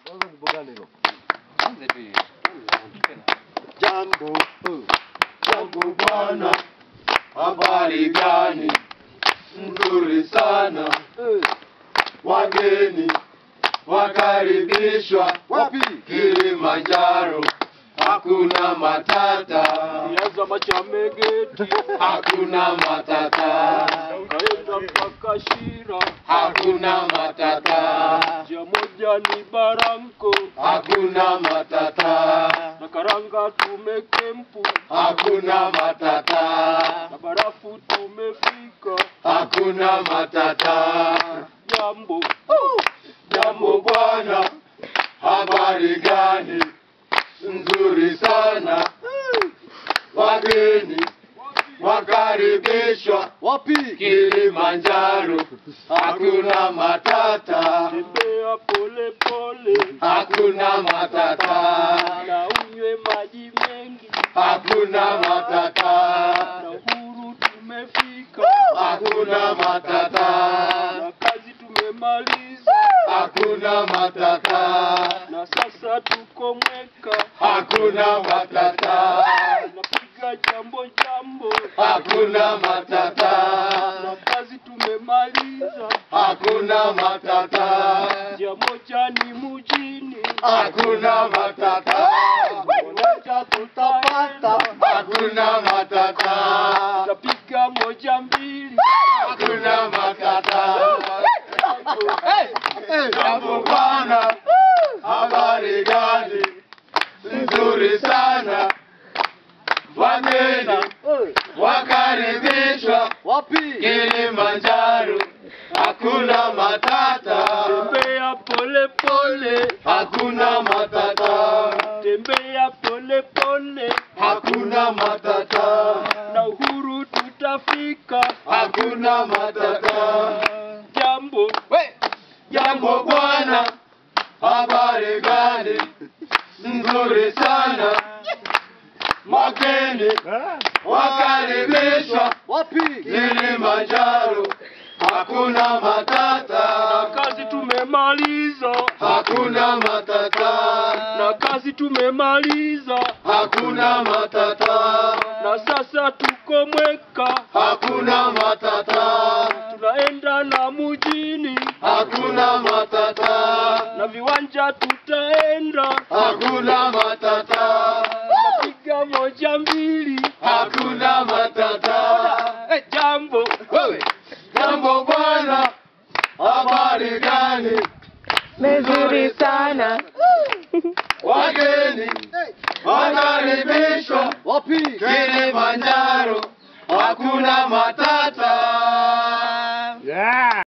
Jambo, jambo bwana, habari gani? Nzuri sana. Wageni wakaribishwa wapi? Kilimanjaro, hakuna matata. Nianza Machamegeti, Hakuna matata. kaenda mpaka Shira, Hakuna matata. njia moja ni Baranko, Hakuna matata. na karanga tumekempu, Hakuna matata. na barafu tumefika. Hakuna matata. Jambo, Jambo bwana, habari gani? Nzuri sana. Wageni wakaribishwa wapi? Kilimanjaro, hakuna matata. Tembea pole pole, Hakuna matata. na unywe maji mengi, Hakuna matata. na uhuru tumefika. Hakuna matata. Na kazi tumemaliza, Hakuna matata. na sasa tuko Mweka. Hakuna matata. Napiga jambo jambo, Hakuna matata. na kazi tumemaliza. Hakuna matata. Njia moja ni mjini, Hakuna matata. moja tutapata. Hakuna matata. Tapiga moja mbili, Hakuna matata. Jambo bwana, habari gani? Nzuri sana. Wageni wakaribishwa wapi? Kilimanjaro, hakuna matata. Tembea pole pole, Hakuna matata. tembea pole pole, Hakuna matata. na uhuru tutafika. Hakuna matata. Jambo, Jambo bwana, habari gani? Nzuri sana. Wageni wakaribishwa wapi? Kilimanjaro, hakuna matata. Kazi tumemaliza, Hakuna matata. na kazi tumemaliza. Hakuna matata. Na sasa tuko Mweka, Hakuna matata. tunaenda na mjini, Hakuna matata. na viwanja tutaenda. Hakuna matata. Napiga moja mbili, Hakuna matata. jambo, Jambo bwana, habari gani? Nzuri sana. Wageni wakaribishwa wapi? Kilimanjaro, hakuna matata.